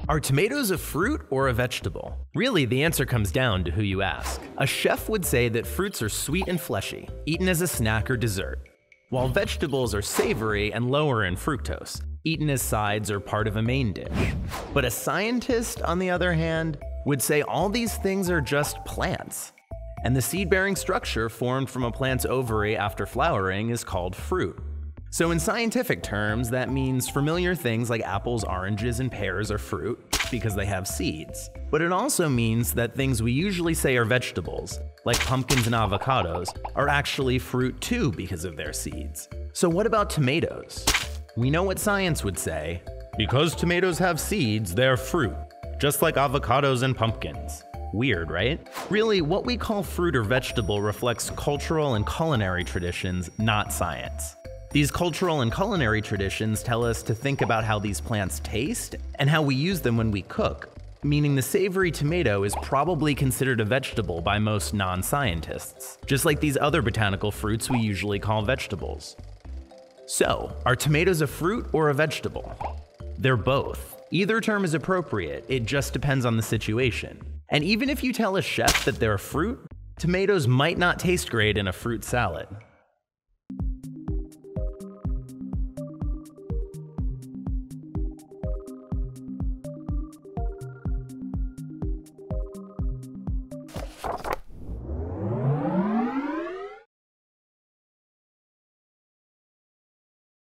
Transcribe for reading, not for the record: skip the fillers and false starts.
Are tomatoes a fruit or a vegetable? Really, the answer comes down to who you ask. A chef would say that fruits are sweet and fleshy, eaten as a snack or dessert, while vegetables are savory and lower in fructose, eaten as sides or part of a main dish. But a scientist, on the other hand, would say all these things are just plants, and the seed-bearing structure formed from a plant's ovary after flowering is called fruit. So in scientific terms, that means familiar things like apples, oranges, and pears are fruit because they have seeds. But it also means that things we usually say are vegetables, like pumpkins and avocados, are actually fruit too because of their seeds. So what about tomatoes? We know what science would say. Because tomatoes have seeds, they're fruit, just like avocados and pumpkins. Weird, right? Really, what we call fruit or vegetable reflects cultural and culinary traditions, not science. These cultural and culinary traditions tell us to think about how these plants taste and how we use them when we cook, meaning the savory tomato is probably considered a vegetable by most non-scientists, just like these other botanical fruits we usually call vegetables. So, are tomatoes a fruit or a vegetable? They're both. Either term is appropriate, it just depends on the situation. And even if you tell a chef that they're a fruit, tomatoes might not taste great in a fruit salad.